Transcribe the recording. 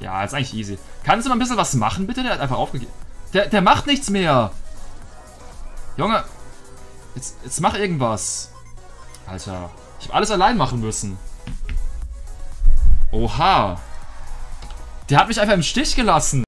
Ja, ist eigentlich easy. Kannst du mal ein bisschen was machen, bitte? Der hat einfach aufgegeben. Der macht nichts mehr. Junge. Jetzt mach irgendwas. Alter. Ich hab alles allein machen müssen. Oha. Der hat mich einfach im Stich gelassen.